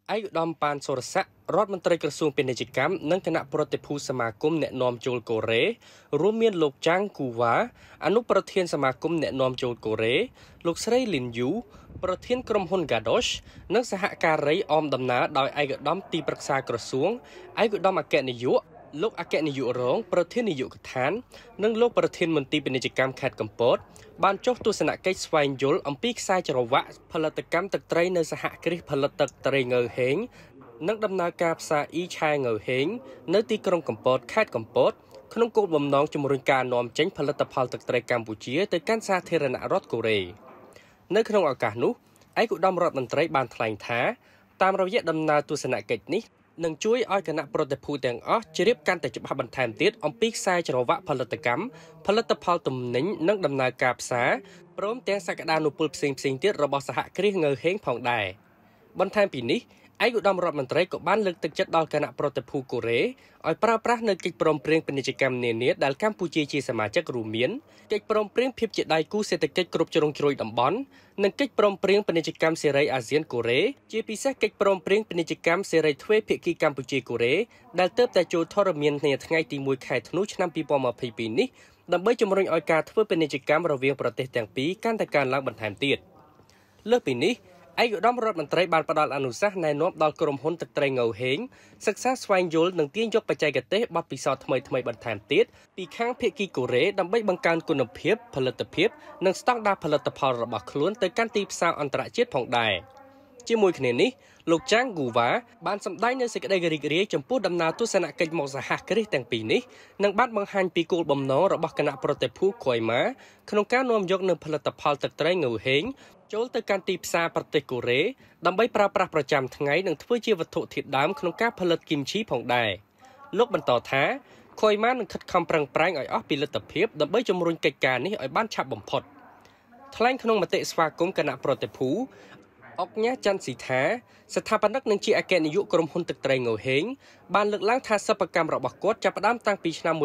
ឯកឧត្តមប៉ានសុរស័ក្តិរដ្ឋមន្ត្រីក្រសួងពាណិជ្ជកម្មនិងគណៈប្រតិភូសមាគមអ្នកនាំចូលកូរ៉េរួមមានលោកចាងគូវ៉ាអនុប្រធានសមាគមអ្នកនាំចូលកូរ៉េលោកស្រីលីនយូប្រធានក្រុមហ៊ុន Gadosh និងសហការីអមដំណើរដោយឯកឧត្តមទីប្រឹក្សាក្រសួងឯកឧត្តមអគ្គនាយកលោកអគ្គនាយករងប្រធាននាយកដ្ឋាននិងលោកប្រធានមន្ទីរពាណិជ្ជកម្មខេត្តកំពតបានចុះទស្សនកិច្ចស្វែងយល់អំពីខ្សែច្រវាក់ផលិតកម្មទឹកត្រីនៅសហគ្រាសផលិតទឹកត្រីងើហេងនិងដំណើរការផ្សារអ៊ីឆាងើហេងនៅទីក្រុងកំពតខេត្តកំពតក្នុងគោលបំណងជំរុញការនាំចេញផលិតផលទឹកត្រីកម្ពុជាទៅកាន់សាធារណរដ្ឋកូរ៉េនៅក្នុងឱកាសនោះឯកឧត្តមរដ្ឋមន្ត្រីបានថ្លែងថាតាមរយៈដំណើរទស្សនកិច្ចនេះនឹងជួយឲ្យគណៈប្រតិភូទាំងអស់ជ្រាបកាន់តែច្បាស់បន្ថែមទៀតអំពីខ្សែច្រវាក់ផលិតកម្មផលិតផលទំនិញនិងដំណើរការផ្សារព្រមទាំងសក្តានុពលផ្សេងៗទៀតរបស់សហគ្រាសងើហេងផងដែរបន្ថែមពីនេះឯកឧត្តមរដ្ឋមន្ត្រីក៏បានលើកទឹកចិត្តដល់គណៈប្រតិភូកូរ៉េឲ្យប្រើប្រាស់នៅកិច្ចព្រមព្រៀងពាណិជ្ជកម្មនានាដែលកម្ពុជាជាសមាជិករួមមានកិច្ចព្រមព្រៀងភាពជាដៃគូសេដ្ឋកិច្ចគ្រប់ជ្រុងជ្រោយតំបន់និងកិច្ចព្រមព្រៀងពាណិជ្ជកម្មសេរីអាស៊ានកូរ៉េជាពិសេសកិច្ចព្រមព្រៀងពាណិជ្ជកម្មសេរីទ្វេភាគីកម្ពុជាកូរ៉េដែលទើបតែចូលធរមានគ្នាថ្ងៃទី1ខែធ្នូឆ្នាំ2022នេះដើម្បីជំរុញឲ្យការធ្វើពាណិជ្ជកម្មរវាងប្រទេសទាំងពីរកាន់តែកើនឡើងបន្ថែមទៀតលើសពីនេះឯកឧត្តមរដ្ឋមន្ត្រីបានផ្ដល់អនុសាសន៍ណែនាំដល់ក្រុមហ៊ុនទឹកត្រីងើហេងសិក្សាស្វែងយល់និងទាញយកបច្ចេកទេសបទពិសោធន៍ថ្មីៗបន្ថែមទៀតពីខាងភាគីកូរ៉េដើម្បីបង្កើនគុណភាពផលិតភាពនិងស្តង់ដារផលិតផលរបស់ខ្លួនទៅកាន់ទីផ្សារអន្តរជាតិផងដែរជាមួយគ្នានេះលោកចាងគូវ៉ាបានសម្ដែងនូវសេចក្តីរីករាយចំពោះដំណើរទស្សនកិច្ចមកសហគ្រាសទាំងពីរនេះនិងបានបង្ហាញពីគោលបំណងរបស់គណៈប្រតិភូកុយម៉ាក្នុងការនាំយកនូវផលិតផលទឹកត្រីងើហេងចូលទៅកាន់ទីផ្សារប្រទេសកូរ៉េដើម្បីប្រើប្រាស់ប្រចាំថ្ងៃនិងធ្វើជាវត្ថុធាតុដើមក្នុងការផលិតគីមឈីផងដែរលោកបន្តថាកុយម៉ានឹងខិតខំប្រឹងប្រែងឲ្យអស់ពីលទ្ធភាពដើម្បីជំរុញកិច្ចការនេះឲ្យបានឆាប់បំផុតថ្លែងក្នុងមតិស្វាគមន៍គណៈប្រតិភូអុកញ៉ាច័ន្ទស៊ីថាស្ថាបនិកនិងជាអគ្គនាយកក្រុមហ៊ុនទឹកត្រីងើហេងបានលើកឡើងថាសិប្បកម្មរបស់គាត់ចាប់ផ្ដើមតាំងពីឆ្នាំ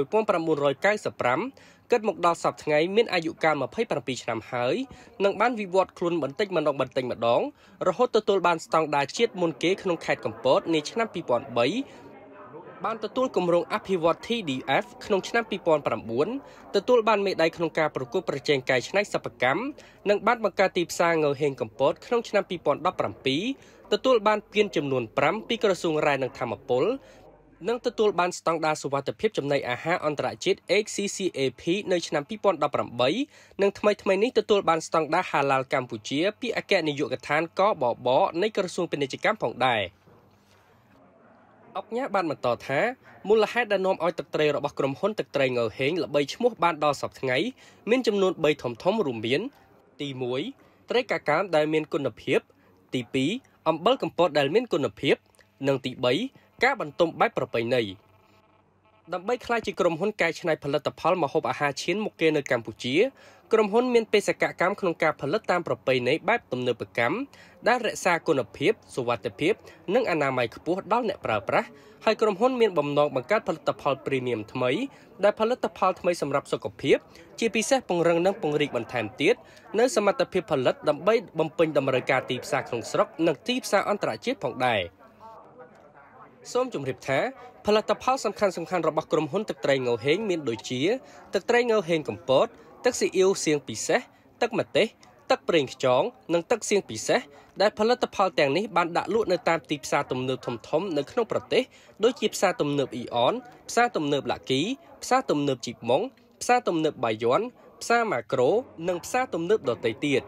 1995គិតមកដល់សប្តាហ៍ថ្ងៃមានអាយុកាល27ឆ្នាំហើយនិងបានវិវត្តខ្លួនបន្តិចម្ដងរហូតទទួលបានស្តង់ដារជាតិមុនគេក្នុងខេត្តកំពតនាឆ្នាំ2003បានទទួលគម្រោងអភិវឌ្ឍ TDF ក្នុងឆ្នាំ2009ទទួលបានមេដាយក្នុងការប្រកួតប្រជែងកែច្នៃសិប្បកម្មនិងបានបង្កើតទីផ្សារងើហេងកំពតក្នុងឆ្នាំ2017ទទួលបានពានចំនួន5ពីក្រសួងរ៉ែនិងធម្មពលនិងទទួលបានស្តង់ដារសុវត្ថិភាពចំណីអាហារអន្តរជាតិ HACCP នៅឆ្នាំ2018និងថ្មីនេះទទួលបានស្តង់ដារ Halal កម្ពុជាពីអគ្គនាយកដ្ឋានកបបនៃក្រសួងពាណិជ្ជកម្មផងដែរអុកញ៉ាបានបន្តថាមូលហេតុដែលនាំឲ្យទឹកត្រីរបស់ក្រុមហ៊ុនទឹកត្រីងើហេងល្បីឈ្មោះបានដល់សប្តាហ៍ថ្ងៃមានចំនួន3ធំរួមមានទី1ត្រីកាកាមដែលមានគុណភាពទី2អំបិលកំពតដែលមានគុណភាពនិងទី3ការបន្ទំបែបប្រពៃណីដើម្បីក្លាយជាក្រុមហ៊ុនកែច្នៃផលិតផលម្ហូបអាហារឈានមុខគេនៅកម្ពុជាក្រុមហ៊ុនមានបេសកកម្មក្នុងការផលិតតាមប្រពៃណីបែបទំនើបកម្មដែលរក្សាគុណភាពសុវត្ថិភាពនិងអនាម័យខ្ពស់ដល់អ្នកប្រើប្រាស់ហើយក្រុមហ៊ុនមានបំណងបង្កើតផលិតផលព្រីមៀមថ្មីដែលផលិតផលថ្មីសម្រាប់សុខភាពជាពិសេសពង្រឹងនិងពង្រីកបន្ថែមទៀតនៅសមត្ថភាពផលិតដើម្បីបំពេញតម្រូវការទីផ្សារក្នុងស្រុកនិងទីផ្សារអន្តរជាតិផងដែរសូមជម្រាបថាផលិតផលសំខាន់ៗរបស់ក្រុមហ៊ុនទឹកត្រីងើហេងមានដូចជាទឹកត្រីងើហេងកំពតទឹកស៊ីអ៊ីវសៀងពិសេសទឹកម្ទេសទឹកប្រេងខ្យងនិងទឹកសៀងពិសេសដែលផលិតផលទាំងនេះបានដាក់លក់នៅតាមទីផ្សារទំនើបធំៗនៅក្នុងប្រទេសដូចជាផ្សារទំនើបអ៊ីអនផ្សារទំនើបឡាគីផ្សារទំនើបជីបម៉ុងផ្សារទំនើបបាយ័នផ្សារម៉ាក្រូនិងផ្សារទំនើបដទៃទៀត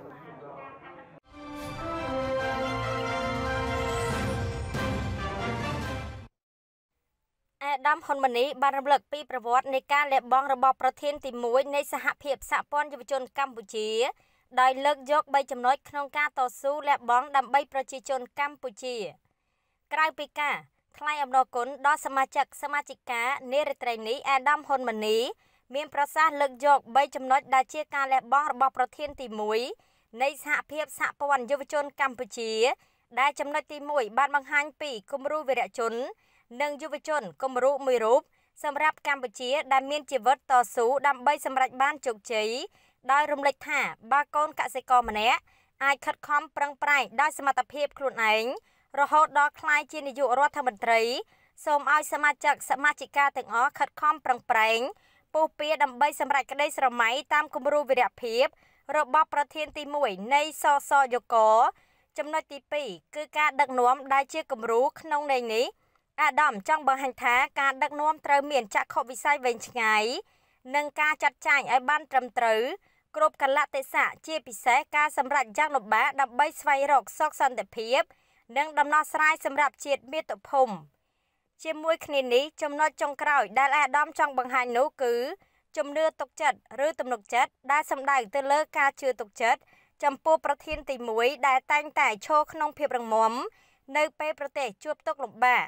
អាដាមហ៊ុនម៉ាណីបានរំលឹកពីប្រវត្តិនៃការលះបង់របស់ប្រធានទី1នៃសហភាពសហព័ន្ធយុវជនកម្ពុជាដោយលើកយក3ចំណុចក្នុងការតស៊ូលះបង់ដើម្បីប្រជាជនកម្ពុជាក្រៅពីការថ្លែងអំណរគុណដល់សមាជិកានារីត្រីនេះអាដាមហ៊ុនម៉ាណីមានប្រសាសន៍លើកយក3ចំណុចដែលជាការលះបង់របស់ប្រធានទី1នៃសហភាពសហព័ន្ធយុវជនកម្ពុជាដែលចំណុចទី1បានបង្ហាញពីគំរូវីរៈជននិងយុវជនគំរូមួយរូបសម្រាប់កម្ពុជាដែលមានជីវិតតស៊ូដើម្បីសម្រេចបានជោគជ័យដោយរំលេចថាបើកូនកសិករម្នាក់អាចខិតខំប្រឹងប្រែងដោយសមត្ថភាពខ្លួនឯងរហូតដល់ក្លាយជានាយករដ្ឋមន្ត្រីសូមឲ្យសមាជិកាទាំងអស់ខិតខំប្រឹងប្រែងពុះពៀដើម្បីសម្រេចក្តីស្រមៃតាមគំរូវីរភាពរបស់ប្រធានទី1នៃសសយក ចំណុចទី2គឺការដឹកនាំដែលជាគំរូក្នុងន័យនេះអាដាមចង់បង្ហាញថាការដឹកនាំត្រូវមានចក្ខុវិស័យវែងឆ្ងាយនិងការចាត់ចែងឲ្យបានត្រឹមត្រូវគ្រប់កលៈទេសៈជាពិសេសការសម្រេចយ៉ាងលំបាកដើម្បីស្វែងរកសុខសន្តិភាពនិងដំណោះស្រាយសម្រាប់ជាតិមាតុភូមិជាមួយគ្នានេះចំណុចចុងក្រោយដែលអាដាមចង់បង្ហាញនោះគឺជំនឿទុកចិត្តឬទំនុកចិត្តដែលសំដៅទៅលើការជឿទុកចិត្តចំពោះប្រធានទី1ដែលតែងតែឈរក្នុងភាពរឹងមាំនៅពេលប្រទេសជួបទុក្ខលំបាក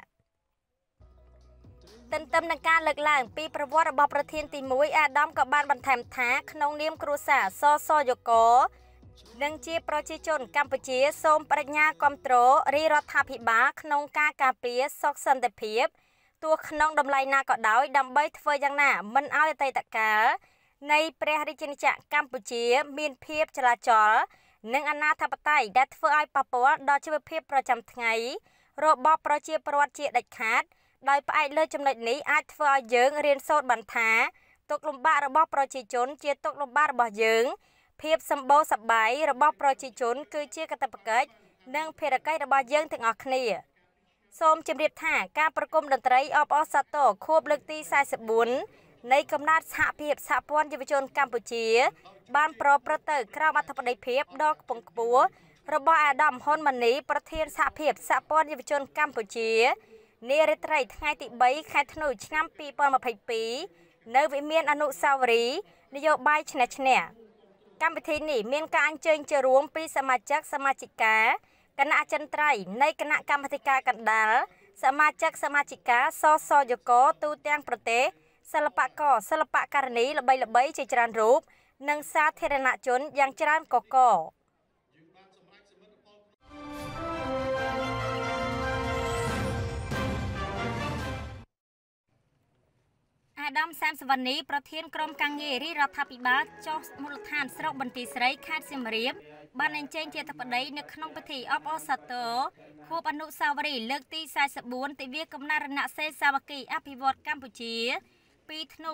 ទន្ទឹមនឹងការលើកឡើងពីប្រវត្តិរបស់ប្រធានទី1អាដាមក៏បានបន្ថែមថាក្នុងនាមគ្រួសារសសយក និងជាប្រជាជនកម្ពុជាសូមបដិញ្ញាគាំទ្ររាជរដ្ឋាភិបាលក្នុងការការពារសុខសន្តិភាពទោះក្នុងតម្លៃណាក៏ដោយដើម្បីធ្វើយ៉ាងណាមិនឲ្យអតីតកាលនៃព្រះរាជាណាចក្រកម្ពុជាមានភាពចលាចលនិងអនាធិបតេយ្យដែលធ្វើឲ្យប៉ះពាល់ដល់ជីវភាពប្រចាំថ្ងៃរបស់ប្រជាពលរដ្ឋជាដាច់ខាតដោយផ្អែកលើចំណុចនេះអាចធ្វើឲ្យយើងរៀនសូត្របានថាទុក្ខលំបាករបស់ប្រជាជនជាទុក្ខលំបាករបស់យើងភាពសម្បូរសប្បាយរបស់ប្រជាជនគឺជាកាតព្វកិច្ចនិងភារកិច្ចរបស់យើងទាំងអស់គ្នាសូមជម្រាបថាការប្រគំតន្ត្រីអបអរសាទរខួបលើកទី44នៃកំណើតសហភាពសហព័ន្ធយុវជនកម្ពុជាបានប្រព្រឹត្តទៅក្រោមអធិបតីភាពដ៏ខ្ពង់ខ្ពស់របស់អាដាម ហ៊ុនម៉ាណីប្រធានសហភាពសហព័ន្ធយុវជនកម្ពុជានារាត្រីថ្ងៃទី3ខែធ្នូឆ្នាំ2022នៅវិមានអនុស្សាវរីយ៍នយោបាយឈ្នះឈ្នះកម្មវិធីនេះមានការអញ្ជើញចូលរួមពីសមាជិកសមាជិកាគណៈអចិន្ត្រៃយ៍នៃគណៈកម្មាធិការកណ្ដាលសមាជិកសមាជិកាសសយក ទូទាំងប្រទេសសិល្បករសិល្បករនីល្បីៗជាច្រើនរូបនិងសាធារណជនយ៉ាងច្រើនកកអាដាម សាមសវណ្ណីប្រធានក្រុមការងាររាជរដ្ឋាភិបាលចុះមូលដ្ឋានស្រុកបន្ទាយស្រីខេត្តសៀមរាបបានអញ្ជើញជាអធិបតីនៅក្នុងពិធីអបអរសាទរខួបអនុស្សាវរីយ៍លើកទី44ទិវាកំណើតរណសិរ្សសាមគ្គីអភិវឌ្ឍកម្ពុជា2ធ្នូ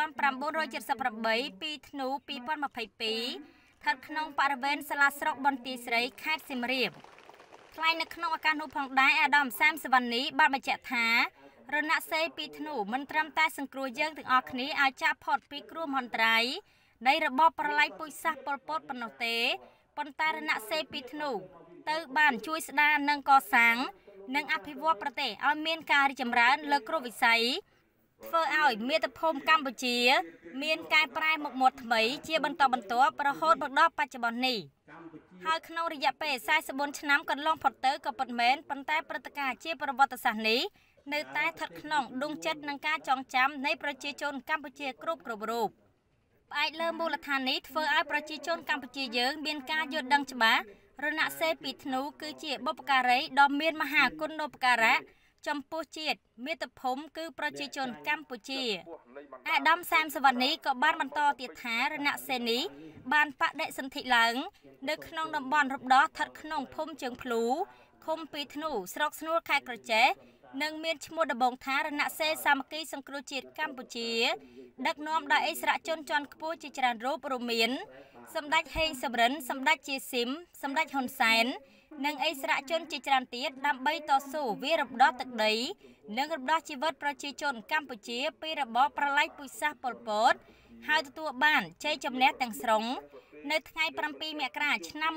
1978 2ធ្នូ2022ស្ថិតក្នុងបរិវេណសាលាស្រុកបន្ទាយស្រីខេត្តសៀមរាបថ្លែងនៅក្នុងឱកាសនោះផងដែរអាដាម សាមសវណ្ណីបានបញ្ជាក់ថារណសិរ្ស2ធ្នូមិនត្រឹមតែសង្គ្រោះយើងទាំងអស់គ្នាឲ្យចាកផុតពីគ្រោះមហន្តរាយនៃរបបប្រល័យពូជសាសន៍ប៉ុលពតប៉ុណ្ណោះទេប៉ុន្តែរណសិរ្ស2ធ្នូទៅបានជួយស្ដារនិងកសាងនិងអភិវឌ្ឍប្រទេសឲ្យមានការរីកចម្រើនលើគ្រប់វិស័យធ្វើឲ្យមាតុភូមិកម្ពុជាមានកែប្រែមុខមាត់ថ្មីជាបន្តបន្ទាប់រហូតមកដល់បច្ចុប្បន្ននេះហើយក្នុងរយៈពេល44ឆ្នាំកន្លងផុតទៅក៏ពិតមែនប៉ុន្តែព្រឹត្តិការណ៍ជាប្រវត្តិសាស្ត្រនេះនៅតែស្ថិតក្នុងដួងចិត្តនិងការចងចាំនៃប្រជាជនកម្ពុជាគ្រប់រូបផ្អែកលើមូលដ្ឋាននេះធ្វើឲ្យប្រជាជនកម្ពុជាយើងមានការយល់ដឹងច្បាស់រណសិរ្ស2ធ្នូគឺជាបុព្វការីដ៏មានមហាគុណូបការៈចំពោះជាតិមាតុភូមិគឺប្រជាជនកម្ពុជាអាដាម សាមសវណ្ណីក៏បានបន្តទៀតថារណសិរ្សនេះបានបដិសន្ធិឡើងនៅក្នុងតំបន់រំដោះស្ថិតក្នុងភូមិជើងភ្លូឃុំ2ធ្នូស្រុកស្នួលខេត្តក្រចេះនិងមានឈ្មោះដំបងថារណសិរ្សសាមគ្គីសង្គ្រោះជាតិកម្ពុជាដឹកនាំដោយអិសរាជជនជាន់ខ្ពស់ជាច្រើនរូបរួមមានសម្ដេចហេងសំរិនសម្ដេចជាស៊ីមសម្ដេចហ៊ុនសែននិងអិសរាជជនជាច្រើនទៀតដើម្បីតស៊ូវារំដោះទឹកដីនិងរំដោះជីវិតប្រជាជនកម្ពុជាពីរបបប្រល័យពូជសាសន៍ប៉ុលពតហើយទទួលបានជ័យជំនះទាំងស្រុងនៅថ្ងៃ7មករាឆ្នាំ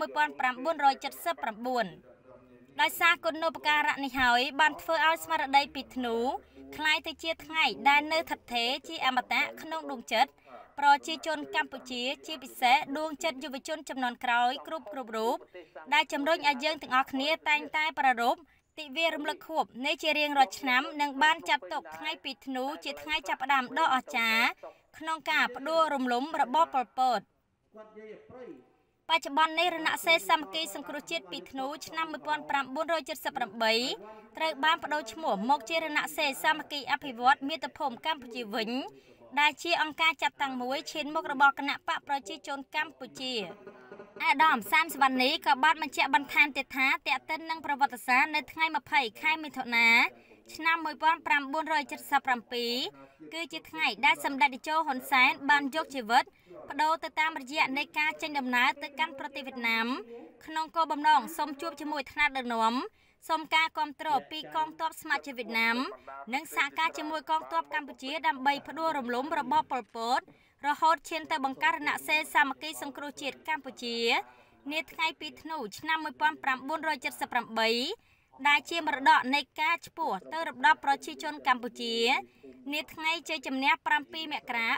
1979ដោយសារគុណូបការៈនេះហើយបានធ្វើឲ្យស្មារតី2ធ្នូคล้ายទៅជាថ្ងៃដែលនៅថិតថេរជាអមតៈក្នុងដួងចិត្តប្រជាជនកម្ពុជាជាពិសេសដួងចិត្តយុវជនចំនួនក្រោយគ្រប់រូបដែលជំរុញឲ្យយើងទាំងអស់គ្នាតែងតែប្រារព្ធទិវារំលឹកខួបនៃជារៀងរាល់ឆ្នាំនិងបានចាត់ទុកថ្ងៃ2ធ្នូជាថ្ងៃចាប់ផ្ដើមដ៏អស្ចារ្យក្នុងការផ្ដួលរំលំរបបប៉ុលពតបច្ចុប្បន្ននេះរណសិរ្សសាមគ្គីសង្គ្រោះជាតិ2ធ្នូឆ្នាំ1978ត្រូវបានប្តូរឈ្មោះមកជារណសិរ្សសាមគ្គីអភិវឌ្ឍមាតុភូមិកម្ពុជាវិញដែលជាអង្គការចាត់តាំងមួយឈានមុខរបស់គណៈបកប្រជាជនកម្ពុជាអាដាមសាមសវណ្ណីក៏បានបញ្ជាក់បន្ថែមទៀតថាតេតិននឹងប្រវត្តិសាស្ត្រនៅថ្ងៃ20ខែមិថុនាឆ្នាំ1977គឺជាថ្ងៃដែលសម្ដេចតេជោហ៊ុនសែនបានយកជីវិតបដូរទៅតាមរយៈនៃការចេញដំណើរទៅកាន់ប្រទេសវៀតណាមក្នុងគោលបំណងសូមជួបជាមួយថ្នាក់ដឹកនាំសូមការគាំទ្រពីកងទ័ពស្ម័គ្រជាតិវៀតណាមនិងសហការជាមួយកងទ័ពកម្ពុជាដើម្បីផ្ដួលរំលំរបបប៉ុលពតរហូតឈានទៅបង្កើតគណៈសេសាមគ្គីសង្គ្រោះជាតិកម្ពុជានាថ្ងៃ2ធ្នូឆ្នាំ1978ដែលជាមរតកនៃការឆ្ពោះទៅរបបប្រជាជនកម្ពុជានាថ្ងៃជ័យជំនះ7មករា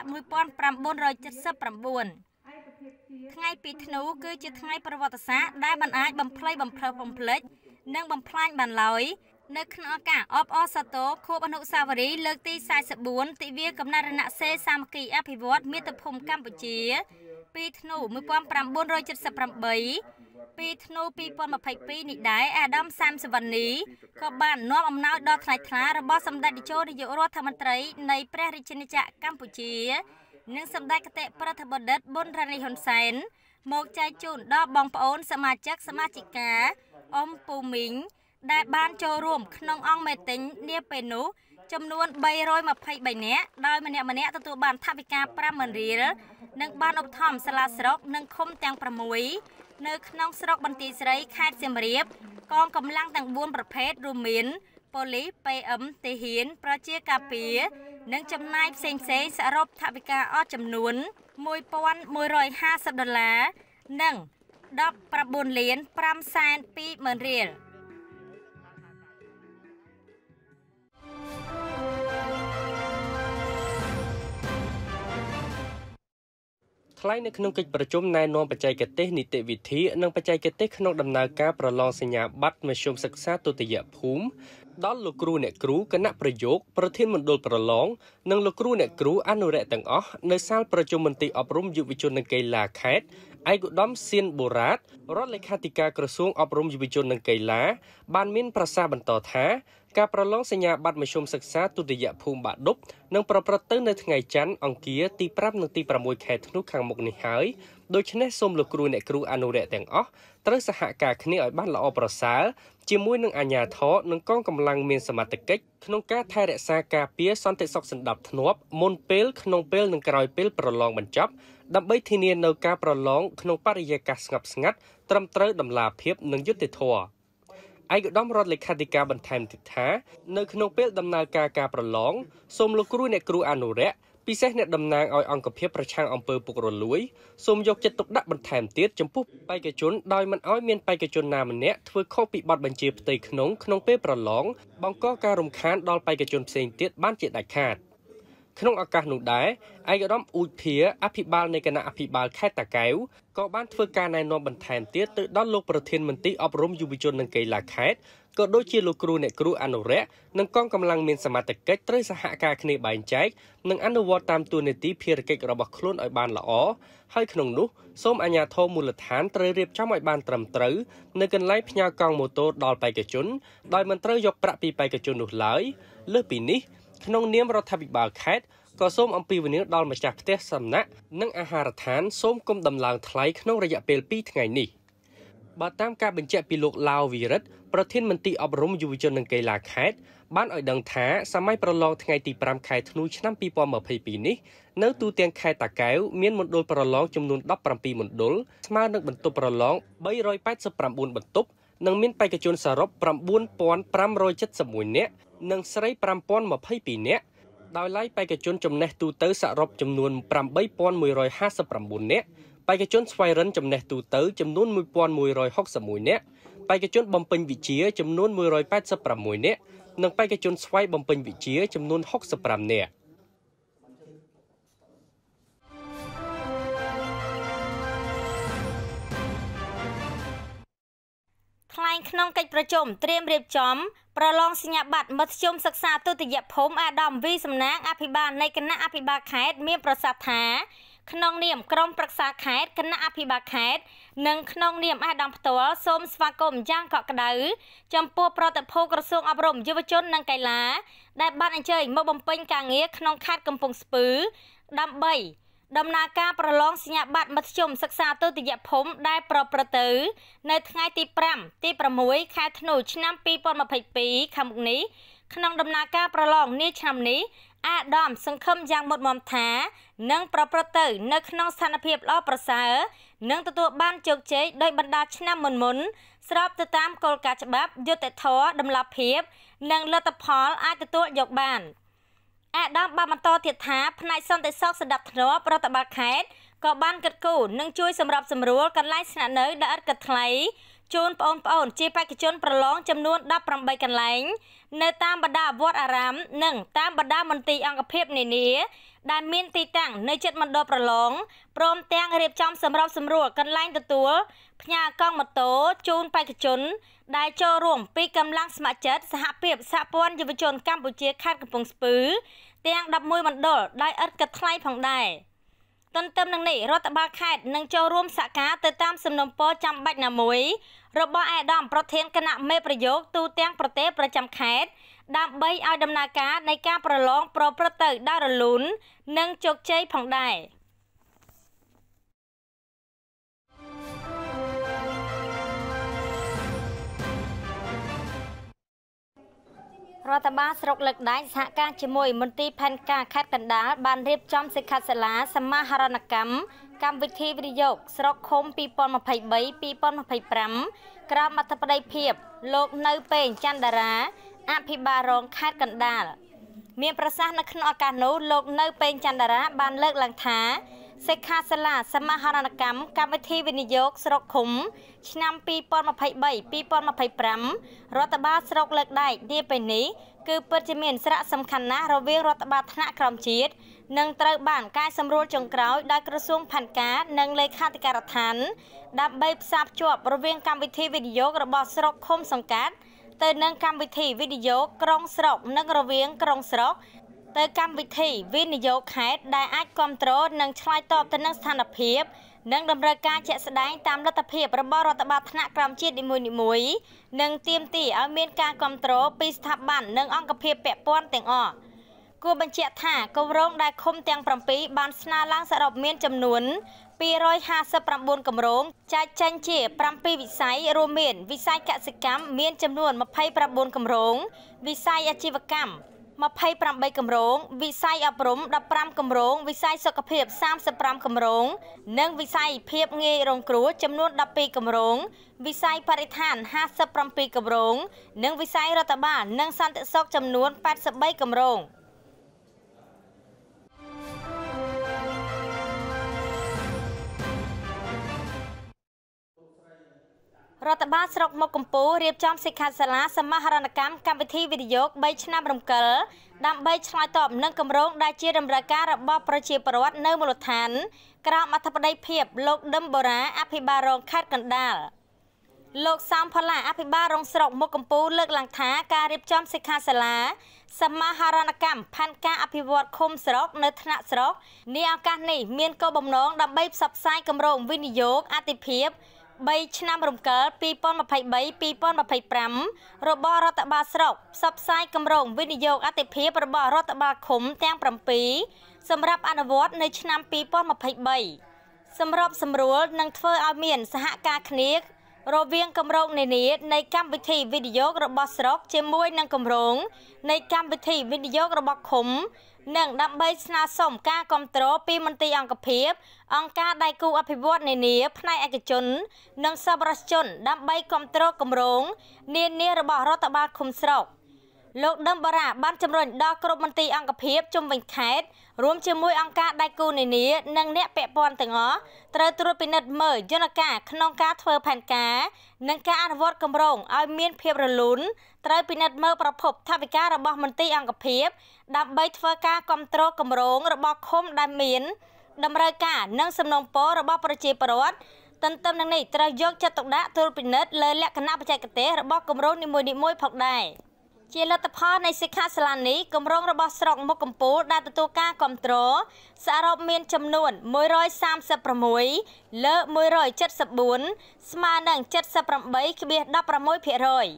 1979ថ្ងៃ2ធ្នូគឺជាថ្ងៃប្រវត្តិសាស្ត្រដែលមិនអាចបំភ្លេចបំភ្លេចនិងបំផ្លាញបានឡើយនៅក្នុងការអបអរសាទរខួបអនុស្សាវរីយ៍លើកទី44ទិវាកំណត់រណសេរសាមគ្គីអភិវឌ្ឍមាតុភូមិកម្ពុជា2ធ្នូ1978 2ធ្នូ2022នេះដែរអាដាមសាមសវណ្ណីក៏បាននាំអំណោយដល់ថ្លៃថ្លារបស់សម្ដេចតេជោនាយករដ្ឋមន្ត្រីនៃព្រះរាជាណាចក្រកម្ពុជានិងសម្ដេចគតិប្រតិបត្តិប៊ុនរ៉ានីហ៊ុនសែនមកចែកជូនដល់បងប្អូនសមាជិកសមាជិកាអ៊ំពូមីងដែលបានចូលរួមក្នុងអង្គមេតិញនាពេលនោះចំនួន323នាក់ដោយម្នាក់ទទួលបានថវិកា50000រៀលនិងបានឧបត្ថម្ភសាលាស្រុកនិងឃុំទាំង6នៅក្នុងស្រុកបន្ទាយស្រីខេត្តសៀមរាបកងកម្លាំងទាំង4ប្រភេទរួមមានប៉ូលីស PM ទាហានប្រជាការពារនិងចំណាយផ្សេងសរុបថវិកាអស់ចំនួន$1150និង$19,520,000រៀលថ្លែងនៅក្នុងកិច្ចប្រជុំណែនាំបច្ចេកទេសនីតិវិធីនិងបច្ចេកទេសក្នុងដំណើរការប្រឡងសញ្ញាបត្រមធ្យមសិក្សាទុតិយភូមិដល់លោកគ្រូអ្នកគ្រូគណៈប្រយោគប្រធានមណ្ឌលប្រឡងនិងលោកគ្រូអ្នកគ្រូអនុរិយទាំងអស់នៅសាលប្រជុំមន្ទីរអប់រំយុវជននិងកីឡាខេត្តឯកឧត្តមសៀនបូរ៉ាតរដ្ឋលេខាធិការក្រសួងអប់រំយុវជននិងកីឡាបានមានប្រសាសន៍បន្តថាការប្រឡងសញ្ញាបត្រមធ្យមសិក្សាទុតិយភូមិបាក់ឌុបនឹងប្រព្រឹត្តទៅនៅថ្ងៃច័ន្ទអង្គារទី5និងទី6ខែធ្នូខាងមុខនេះហើយដូច្នេះសូមលោកគ្រូអ្នកគ្រូអនុរិយទាំងអស់ត្រូវសហការគ្នាឲ្យបានល្អប្រសើរជាមួយនឹងអាជ្ញាធរនិងកងកម្លាំងមានសមត្ថកិច្ចក្នុងការថែរក្សាការពារសន្តិសុខសណ្ដាប់ធ្នាប់មុនពេលក្នុងពេលនិងក្រោយពេលប្រឡងបញ្ចប់ដើម្បីធានានូវការប្រឡងក្នុងបរិយាកាសស្ងប់ស្ងាត់ត្រឹមត្រូវតម្លាភាពនិងយុត្តិធម៌ឯកឧត្តមរដ្ឋលេខាធិការបន្ថែមទៀតថានៅក្នុងពេលដំណើរការប្រឡងសូមលោកគ្រូអ្នកគ្រូអនុរិយពិសេសអ្នកតំណាងឲ្យអង្គភាពប្រឆាំងអំពើពុករលួយសូមយកចិត្តទុកដាក់បន្ថែមទៀតចំពោះបេក្ខជនដោយមិនឲ្យមានបេក្ខជនណាម្នាក់ធ្វើខុសពីបទបញ្ជាផ្ទៃក្នុងពេលប្រឡងបង្កការរំខានដល់បេក្ខជនផ្សេងទៀតបានជាដាច់ខាតក្នុងឱកាសនោះដែរឯកឧត្តមអ៊ូចភាអភិបាលនៃគណៈអភិបាលខេត្តតាកែវក៏បានធ្វើការណែនាំបន្ថែមទៀតទៅដល់លោកប្រធានមន្ទីរអប់រំយុវជននិងកីឡាខេត្តក៏ដូចជាលោកគ្រូអ្នកគ្រូអនុរិយនិងកងកម្លាំងមានសមត្ថកិច្ចត្រូវសហការគ្នាបែងចែកនិងអនុវត្តតាមតួនាទីភារកិច្ចរបស់ខ្លួនឲ្យបានល្អហើយក្នុងនោះសូមអាជ្ញាធរមូលដ្ឋានត្រូវរៀបចំឲ្យបានត្រឹមត្រូវនៅកន្លែងផ្ញើកង់ម៉ូតូដល់បេក្ខជនដោយមិនត្រូវយកប្រាក់ពីបេក្ខជននោះឡើយលើសពីនេះក្នុងនាមរដ្ឋាភិបាលខេត្តក៏សូមអំពាវនាវដល់ម្ចាស់ផ្ទះសំណាក់និងអាហារដ្ឋានសូមគុំដំឡើងថ្លៃក្នុងរយៈពេល2ថ្ងៃនេះបើតាមការបញ្ជាក់ពីលោកឡាវវីរិទ្ធប្រធានមន្ទីរអប់រំយុវជននិងកីឡាខេត្តបានឲ្យដឹងថាសម័យប្រឡងថ្ងៃទី5ខែធ្នូឆ្នាំ2022នេះនៅទូទាំងខេត្តតាកែវមានមណ្ឌលប្រឡងចំនួន17មណ្ឌលស្មើនឹងបន្ទប់ប្រឡង389បន្ទប់និងមានបេក្ខជនសរុប9571នាក់និងស្រី5022នាក់ដោយឡែកបេក្ខជនចំណេះទូទៅសរុបចំនួន8159នាក់បេក្ខជនស្វ័យរិន្ធចំណេះទូទៅចំនួន1161នាក់បេក្ខជនបំពេញវិជ្ជាចំនួន186នាក់និងបេក្ខជនស្វ័យបំពេញវិជ្ជាចំនួន65នាក់ថ្លែងក្នុងកិច្ចប្រជុំត្រៀមរៀបចំប្រឡងសញ្ញាបត្រមធ្យមសិក្សាទុតិយភូមិអាដាមវីសំណាងអភិបាលនៃគណៈអភិបាលខេត្តមានប្រសាសន៍ថាក្នុងនាមក្រុមប្រឹក្សាខេត្តគណៈអភិបាលខេត្តនិងក្នុងនាមអាដាមផ្ទាល់សូមស្វាគមន៍យ៉ាងកក់ក្ដៅចំពោះប្រតិភូក្រសួងអប់រំយុវជននិងកីឡាដែលបានអញ្ជើញមកបំពេញការងារក្នុងខេត្តកំពង់ស្ពឺដើម្បីដំណើរការប្រឡងសញ្ញាបត្រមធ្យមសិក្សាទុតិយភូមិដែលប្រព្រឹត្តទៅនៅថ្ងៃទី5 ទី 6 ខែធ្នូឆ្នាំ2022ខាងមុខនេះក្នុងដំណើរការប្រឡងនាឆ្នាំនេះអាដាមសង្ឃឹមយ៉ាងមុតមាំថានឹងប្រព្រឹត្តទៅនៅក្នុងស្ថានភាពល្អប្រសើរនិងទទួលបានជោគជ័យដោយបណ្ដាឆ្នាំមុនស្របទៅតាមគោលការណ៍ច្បាប់យុត្តិធម៌តម្លាភាពនិងលទ្ធផលអាចទទួលយកបានអាដាមបានបន្តទៀតថាផ្នែកសន្តិសុខសណ្ដាប់ធ្នាប់រដ្ឋបាលខេត្តក៏បានគិតគូរនិងជួយសម្របសម្រួលកន្លែងស្នាក់នៅដែលឥតគិតថ្លៃជូនបងប្អូនជាបេក្ខជនប្រឡងចំនួន18កន្លែងនៅតាមបណ្ដាវត្តអារាមនិងតាមបណ្ដាមន្ទីរអង្គភាពនានាដែលមានទីតាំងនៅជិតមណ្ឌលប្រឡងព្រមទាំងរៀបចំសម្របសម្រួលកន្លែងទទួលផ្ញើកង់ម៉ូតូជូនបេក្ខជនដែលចូលរួមពីកម្លាំងស្ម័គ្រចិត្តសហភាពសហព័ន្ធយុវជនកម្ពុជាខេត្តកំពង់ស្ពឺទាំង11មណ្ឌលដោយឥតគិតថ្លៃផងដែរទន្ទឹមនឹងនេះរដ្ឋបាលខេត្តនឹងចូលរួមសហការទៅតាមសំណុំពរចាំបាច់ណាមួយរបស់អាដាមប្រធានគណៈមេប្រយោគទូទាំងប្រទេសប្រចាំខេត្តដើម្បីឲ្យដំណើរការនៃការប្រឡងប្រព្រឹត្តទៅដោយរលូននិងជោគជ័យផងដែររដ្ឋបាលស្រុកលើកដែកសហការជាមួយមន្ទីរផែនការខេត្តកណ្ដាលបានរៀបចំសិក្ខាសាលាសមាហរណកម្មវិធីវិនិយោគស្រុកឃុំ2023-2025 ក្រោមអធិបតីភាពលោកនៅពេងច័ន្ទតារាអភិបាលរងខេត្តកណ្ដាលមានប្រសាសន៍នៅក្នុងឱកាសនោះលោកនៅពេងច័ន្ទតារាបានលើកឡើងថាសិក្ខាសាលាសមាហរណកម្មវិធីវិនិយោគស្រុកឃុំឆ្នាំ2023-2025 រដ្ឋបាលស្រុកលើកដែកនាពេលនេះគឺពិតជាមានសារៈសំខាន់ណាស់រវាងរដ្ឋបាលថ្នាក់ក្រោមជាតិនិងត្រូវបានកែសម្រួលចុងក្រោយដោយក្រសួងផែនការនិងលេខាធិការដ្ឋានដើម្បីផ្សារភ្ជាប់រវាងកម្មវិធីវិនិយោគរបស់ស្រុកឃុំសង្កាត់ទៅនឹងកម្មវិធីវិនិយោគក្រុងស្រុកនិងរវាងក្រុងស្រុកទៅកម្មវិធីវិនិយោគខេត្តដែលអាចគ្រប់គ្រងនិងឆ្លើយតបទៅនឹងស្ថានភាពនិងតម្រូវការជាក់ស្ដែងតាមលទ្ធភាពរបស់រដ្ឋបាលថ្នាក់ក្រោមជាតិនីមួយៗនិងទាមទារឲ្យមានការគ្រប់គ្រងពីស្ថាប័ននិងអង្គភាពពាក់ព័ន្ធទាំងអស់គួរបញ្ជាក់ថាគម្រោងដែលឃុំទាំង7បានស្នើឡើងសរុបមានចំនួន259គម្រោងចែកចេញជា7វិស័យរួមមានវិស័យកសិកម្មមានចំនួន29គម្រោងវិស័យអាជីវកម្ម28គម្រោងវិស័យអប់រំ15គម្រោងវិស័យសុខភាព35គម្រោងនិងវិស័យភាពងាយរងគ្រោះចំនួន12គម្រោងវិស័យបរិស្ថាន57គម្រោងនិងវិស័យរដ្ឋបាលនិងសន្តិសុខចំនួន83គម្រោងរដ្ឋបាលស្រុកមុខកំពូលរៀបចំសិក្ខាសាលាសមាហរណកម្មវិធីវិនិយោគ3ឆ្នាំរំកិលដើម្បីឆ្លើយតបនឹងគម្រោងដែលជាតម្រូវការរបស់ប្រជាពលរដ្ឋនៅមូលដ្ឋានក្រោមអធិបតីភាពលោកដឹមបូរ៉ាអភិបាលរងខេត្តកណ្ដាលលោកសំផល្លាអភិបាលរងស្រុកមុខកំពូលលើកឡើងថាការរៀបចំសិក្ខាសាលាសមាហរណកម្មផែនការអភិវឌ្ឍឃុំស្រុកនៅថ្នាក់ស្រុកនាឱកាសនេះមានគោលបំណងដើម្បីផ្សព្វផ្សាយគម្រោងវិនិយោគអាទិភាព3ឆ្នាំរំកិល2023-2025 របស់រដ្ឋបាលស្រុកផ្សព្វផ្សាយគម្រោងវិនិយោគអាទិភាពរបស់រដ្ឋបាលឃុំទាំង7សម្រាប់អនុវត្តនៅឆ្នាំ2023សម្របសម្រួលនិងធ្វើឲ្យមានសហការគ្នារវាងគម្រោងនានានៃកម្មវិធីវិនិយោគរបស់ស្រុកជាមួយនឹងគម្រោងនៃកម្មវិធីវិនិយោគរបស់ឃុំនិងដើម្បីស្នើសុំការគាំទ្រពីមន្ទីរអង្គភាពអង្គការដៃគូអភិវឌ្ឍន៍នានាផ្នែកឯកជននិងសប្បុរសជនដើម្បីគាំទ្រគម្រោងនានារបស់រដ្ឋបាលឃុំស្រុកលោកដឹមបូរ៉ាបានជំរុញដល់ក្រុមមន្ទីរអង្គភាពជុំវិញខេត្តរួមជាមួយអង្គការដៃគូនានានិងអ្នកពាក់ព័ន្ធទាំងអស់ត្រូវត្រួតពិនិត្យមើលយន្តការក្នុងការធ្វើផែនការនិងការអនុវត្តគម្រោងឲ្យមានភាពរលូនត្រូវពិនិត្យមើលប្រភពថវិការបស់មន្ទីរអង្គភាពដើម្បីធ្វើការគាំទ្រគម្រោងរបស់ឃុំដែលមានតម្រូវការនិងសំណូមពររបស់ប្រជាពលរដ្ឋទន្ទឹមនឹងនេះត្រូវយកចិត្តទុកដាក់ត្រួតពិនិត្យលើលក្ខណៈបច្ចេកទេសរបស់គម្រោងនីមួយៗផងដែរជាលទ្ធផលនៃសិក្ខាសាលានេះគម្រោងរបស់ស្រុកមុខកំពូលដែលទទួលការគាំទ្រសរុបមានចំនួន136លើ174ស្មើនឹង 78.16%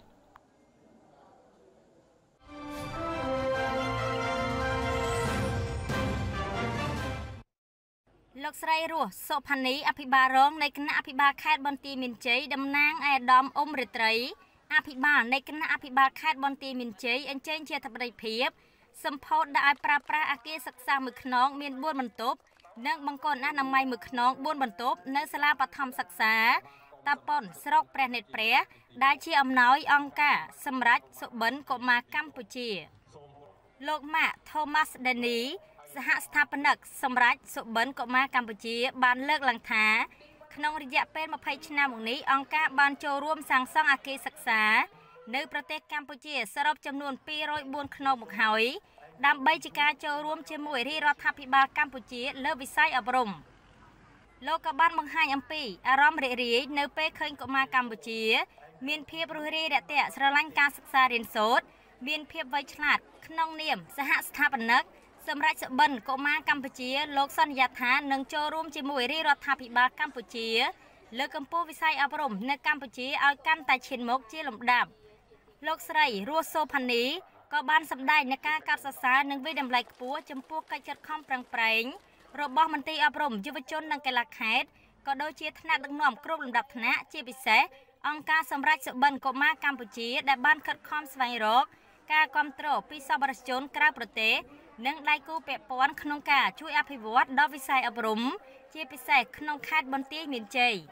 លោកស្រីរស់សុផានីអភិបាលរងនៃគណៈអភិបាលខេត្តបន្ទាយមានជ័យតំណាងឯកឧត្តមអ៊ុំរិត្រីអភិបាលនៃគណៈអភិបាលខេត្តបន្ទាយមានជ័យអញ្ជើញជាអធិបតីភាពសម្ពោធដាក់ឲ្យប្រើប្រាស់អគារសិក្សាមួយខ្នងមាន4បន្ទប់និងបង្គន់អនាម័យមួយខ្នង4បន្ទប់នៅសាលាបឋមសិក្សាតាប៉ុនស្រុកព្រះនេត្រព្រះដែលជាអំណោយអង្គការសម្រាប់សុបិនកុមារកម្ពុជាលោកម៉ាក់ Thomas Denny សហស្ថាបនិកសម្រាប់សុបិនកុមារកម្ពុជាបានលើកឡើងថាក្នុងរយៈពេល20ឆ្នាំមកនេះអង្គការបានចូលរួមសាងសង់អគារសិក្សានៅប្រទេសកម្ពុជាសរុបចំនួន204ខ្នងមកហើយដើម្បីជាការចូលរួមជាមួយរាជរដ្ឋាភិបាលកម្ពុជាលើវិស័យអប់រំលោកក៏បានបង្ហាញអំពីអារម្មណ៍រីករាយនៅពេលឃើញកុមារកម្ពុជាមានភាពរួសរាយរាក់ទាក់ស្រឡាញ់ការសិក្សារៀនសូត្រមានភាពវៃឆ្លាតក្នុងនាមសហស្ថាបនិកសម្រាប់សុបិនកុមារកម្ពុជាលោកសន្យាថានឹងចូលរួមជាមួយរាជរដ្ឋាភិបាលកម្ពុជាលើកកម្ពស់វិស័យអប់រំនៅកម្ពុជាឲ្យកាន់តែឈានមុខជាលំដាប់លោកស្រីរស់សូផានីក៏បានសម្ដែងនៃការកោតសរសើរនិងវិតម្លៃខ្ពស់ចំពោះកិច្ចខិតខំប្រឹងប្រែងរបស់មន្ត្រីអប់រំយុវជននិងកីឡាខេត្តក៏ដូចជាថ្នាក់ដឹកនាំគ្រប់លំដាប់ថ្នាក់ជាពិសេសអង្គការសម្រាប់សុបិនកុមារកម្ពុជាដែលបានខិតខំស្វែងរកការគាំទ្រពីសប្បុរសជនក្រៅប្រទេសនិងដៃគូពាក់ព័ន្ធក្នុងការជួយអភិវឌ្ឍដល់វិស័យអប់រំជាពិសេសក្នុងខេត្តបន្ទាយមានជ័យ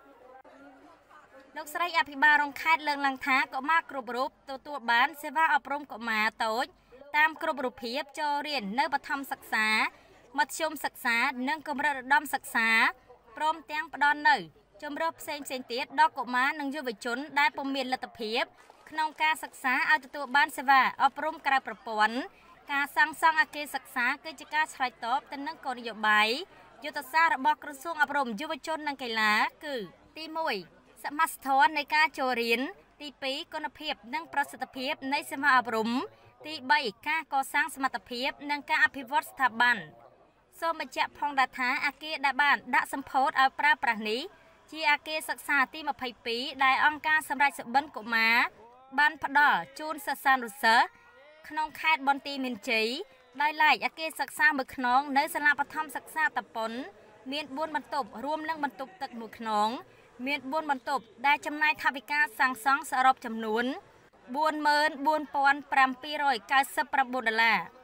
លោកស្រីអភិបាលរងខេត្តលើកឡើងថាកុមារគ្រប់រូបទទួលបានសេវាអប់រំកុមារតូចតាមគ្រប់រូបភាពចូលរៀននៅបឋមសិក្សាមធ្យមសិក្សានិងកម្រិតឧត្តមសិក្សាព្រមទាំងផ្ដល់នូវជម្រើសផ្សេងទៀតដល់កុមារនិងយុវជនដែលពុំមានលទ្ធភាពក្នុងការសិក្សាឲ្យទទួលបានសេវាអប់រំក្រៅប្រព័ន្ធការសាងសង់អគារសិក្សាគឺជាការឆ្លើយតបទៅនឹងគោលនយោបាយយុទ្ធសាស្ត្ររបស់ក្រសួងអប់រំយុវជននិងកីឡាគឺទី1សមាសធននៃការចូលរៀនទី2គុណភាពនិងប្រសិទ្ធភាពនៃសេវាអប់រំទី3ការកសាងសមត្ថភាពនិងការអភិវឌ្ឍស្ថាប័នសូមបញ្ជាក់ផងដែរថាអគារដែលបានដាក់សម្ពោធឲ្យប្រើប្រាស់នេះជាអគារសិក្សាទី22ដែលអង្គការសម្រាប់សុបិនកុមារបានផ្ដល់ជូនសិស្សានុសិស្សក្នុងខេត្តបន្ទាយមានជ័យដោយឡែកអគារសិក្សាមួយខ្នងនៅសាលាបឋមសិក្សាតាប៉ុនមាន4បន្ទប់រួមនឹងបន្ទប់ទឹកមួយខ្នងមាន4បន្ទប់ដែលចំណាយថវិកាសាងសង់សរុបចំនួន$44,799